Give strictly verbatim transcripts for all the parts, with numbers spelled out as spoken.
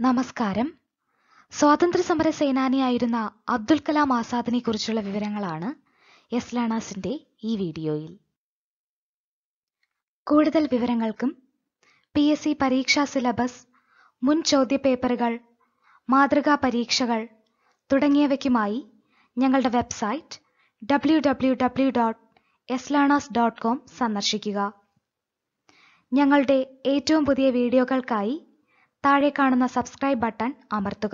നമസ്കാരം. സ്വാതന്ത്ര്യ സമര സേനാനിയായിരുന്ന അബ്ദുൽ കലാം ആസാദിനെ കുറിച്ചുള്ള വിവരങ്ങളാണ് എസ് ലേണേഴ്സിന്റെ ഈ വീഡിയോയിൽ. കൂടുതൽ വിവരങ്ങൾക്കും പി എസ് സി പരീക്ഷാ സിലബസ്, മുൻ ചോദ്യപേപ്പറുകൾ, മാതൃകാ പരീക്ഷകൾ തുടങ്ങിയവയ്ക്കുമായി ഞങ്ങളുടെ website W W W dot S learners dot com സന്ദർശിക്കുക. ഞങ്ങളുടെ ഏറ്റവും പുതിയ വീഡിയോകൾക്കായി താഴെ കാണുന്ന സബ്സ്ക്രൈബ് ബട്ടൺ അമർത്തുക.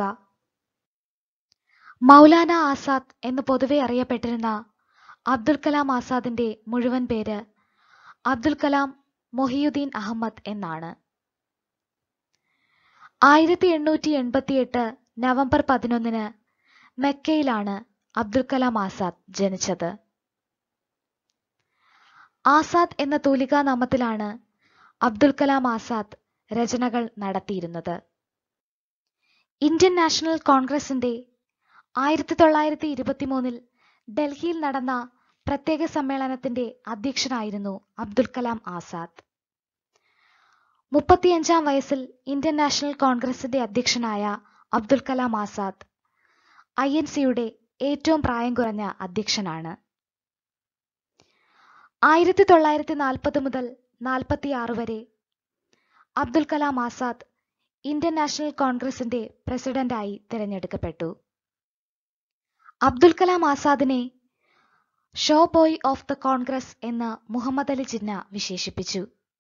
മൗലാന ആസാദ് എന്ന് പൊതുവെ അറിയപ്പെട്ടിരുന്ന അബ്ദുൽ കലാം ആസാദിന്റെ മുഴുവൻ പേര് അബ്ദുൽ കലാം മൊഹിയുദ്ദീൻ അഹമ്മദ് എന്നാണ്. ആയിരത്തി എണ്ണൂറ്റി എൺപത്തിയെട്ട് നവംബർ പതിനൊന്നിന് മെക്കയിലാണ് അബ്ദുൽ കലാം ആസാദ് ജനിച്ചത്. ആസാദ് എന്ന തൂലികാനാമത്തിലാണ് അബ്ദുൽ കലാം ആസാദ് രചനകൾ നടത്തിയിരുന്നത്. ഇന്ത്യൻ നാഷണൽ കോൺഗ്രസിന്റെ ആയിരത്തി തൊള്ളായിരത്തി ഇരുപത്തിമൂന്നിൽ ഡൽഹിയിൽ നടന്ന പ്രത്യേക സമ്മേളനത്തിന്റെ അധ്യക്ഷനായിരുന്നു അബ്ദുൽ കലാം ആസാദ്. മുപ്പത്തിയഞ്ചാം വയസ്സിൽ ഇന്ത്യൻ നാഷണൽ കോൺഗ്രസിന്റെ അധ്യക്ഷനായ അബ്ദുൽ കലാം ആസാദ് ഐ എൻ സിയുടെ ഏറ്റവും പ്രായം കുറഞ്ഞ അധ്യക്ഷനാണ്. ആയിരത്തി തൊള്ളായിരത്തി നാൽപ്പത് മുതൽ നാൽപ്പത്തിയാറ് വരെ അബ്ദുൽ കലാം ആസാദ് ഇന്ത്യൻ നാഷണൽ കോൺഗ്രസിന്റെ പ്രസിഡന്റായി തിരഞ്ഞെടുക്കപ്പെട്ടു. അബ്ദുൽ കലാം ആസാദിനെ show boy of the Congress എന്ന് മുഹമ്മദ് അലി ജിന്ന വിശേഷിപ്പിച്ചു.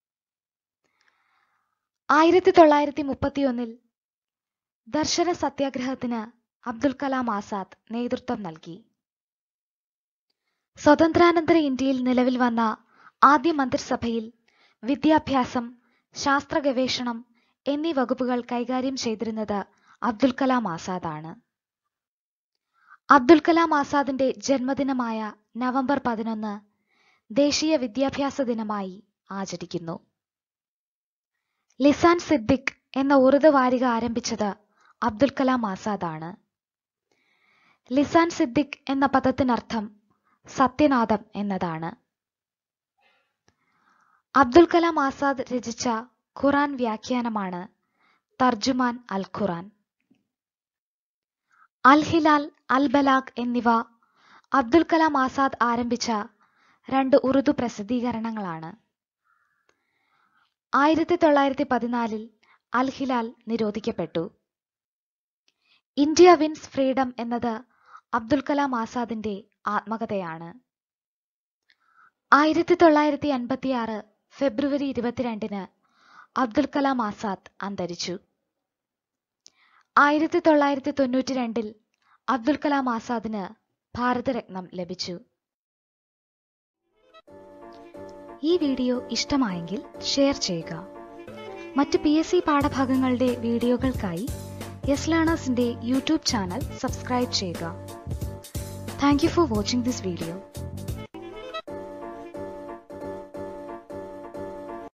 ആയിരത്തി തൊള്ളായിരത്തി മുപ്പത്തിയൊന്നിൽ ദർശന സത്യാഗ്രഹത്തിന് അബ്ദുൽ കലാം ആസാദ് നേതൃത്വം നൽകി. സ്വതന്ത്രാനന്തര ഇന്ത്യയിൽ നിലവിൽ വന്ന ആദ്യ മന്ത്രിസഭയിൽ വിദ്യാഭ്യാസം, ശാസ്ത്ര ഗവേഷണം എന്നീ വകുപ്പുകൾ കൈകാര്യം ചെയ്തിരുന്നത് അബ്ദുൽ കലാം ആസാദാണ്. അബ്ദുൽ കലാം ആസാദിന്റെ ജന്മദിനമായ നവംബർ പതിനൊന്ന് ദേശീയ വിദ്യാഭ്യാസ ദിനമായി ആചരിക്കുന്നു. ലിസാൻ സിദ്ദിഖ് എന്ന ഉറുദു വാരിക ആരംഭിച്ചത് അബ്ദുൽ കലാം ആസാദാണ്. ലിസാൻ സിദ്ദിഖ് എന്ന പദത്തിനർത്ഥം സത്യനാദം എന്നതാണ്. അബ്ദുൽ കലാം ആസാദ് രചിച്ച ഖുറാൻ വ്യാഖ്യാനമാണ് തർജുമാൻ അൽ ഖുറാൻ. അൽ ഹിലാൽ, അൽ ബലാഗ് എന്നിവ അബ്ദുൽ കലാം ആസാദ് ആരംഭിച്ച രണ്ട് ഉറുദു പ്രസിദ്ധീകരണങ്ങളാണ്. ആയിരത്തി തൊള്ളായിരത്തി പതിനാലിൽ അൽ ഹിലാൽ നിരോധിക്കപ്പെട്ടു. ഇന്ത്യ വിൻസ് ഫ്രീഡം എന്നത് അബ്ദുൽ കലാം ആസാദിന്റെ ആത്മകഥയാണ്. ആയിരത്തി തൊള്ളായിരത്തി അൻപത്തിയാറ് ഫെബ്രുവരി ഇരുപത്തിരണ്ടിന് അബ്ദുൽ കലാം ആസാദ് അന്തരിച്ചു. ആയിരത്തി തൊള്ളായിരത്തി തൊണ്ണൂറ്റി രണ്ടിൽ അബ്ദുൽ കലാം ആസാദിന് ഭാരതരത്നം ലഭിച്ചു. ഈ വീഡിയോ ഇഷ്ടമായെങ്കിൽ ഷെയർ ചെയ്യുക. മറ്റ് പി എസ് സി പാഠഭാഗങ്ങളുടെ വീഡിയോകൾക്കായി എസ് ലേണേഴ്സിന്റെ യൂട്യൂബ് ചാനൽ സബ്സ്ക്രൈബ് ചെയ്യുക. Thank you for watching this video.